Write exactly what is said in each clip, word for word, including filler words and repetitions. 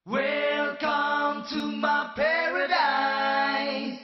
Welcome to my paradise.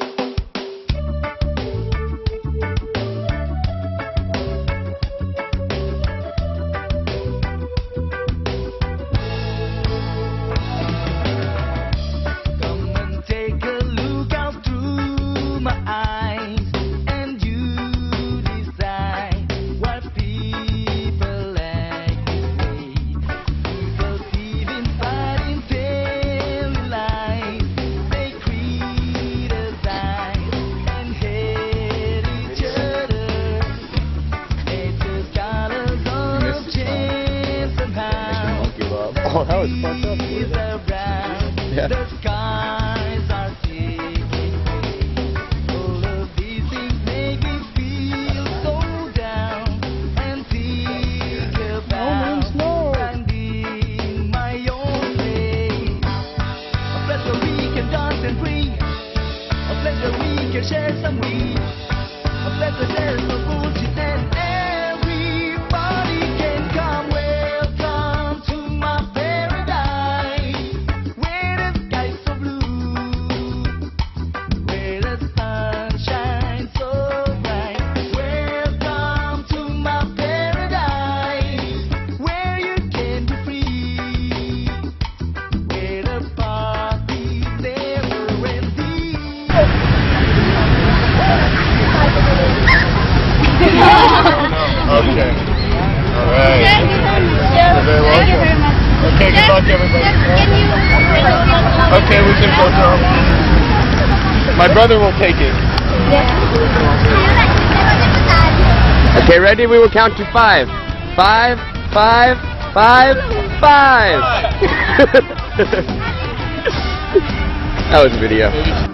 Come and take a look out through my eyes, and you decide what people like to say. People see inside in daily life, they criticize and hate each other. They just got us all of chance somehow. Oh, that was fucked up. Yeah. The skies are taking way. All of these things make me feel so down and think about finding my own way. A place where we can dance and breathe. A place where we can share some weed. A place where there's no bullshit and everybody can come. Welcome to my paradise, where the sky's so blue, where the sun shines so bright. Welcome to my paradise, where you can be free, where the party's never ending. Okay. All right. You're very welcome. Okay, good luck, everybody. Okay, we can go through. My brother will take it. Okay, ready? We will count to five. Five, five, five, five. That was a video.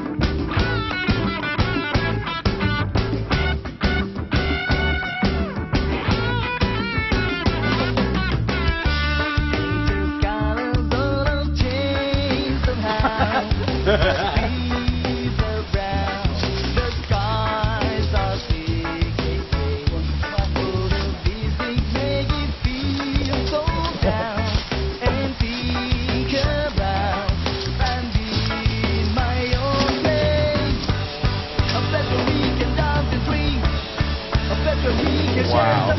Wow.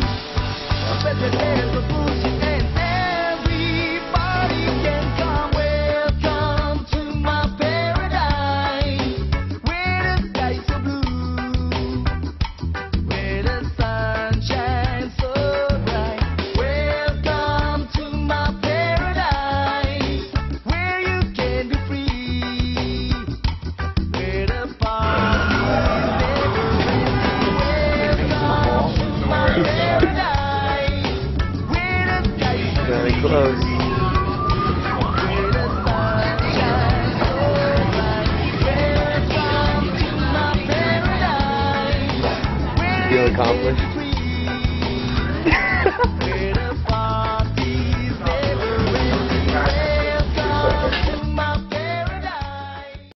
Very close. Feel accomplished.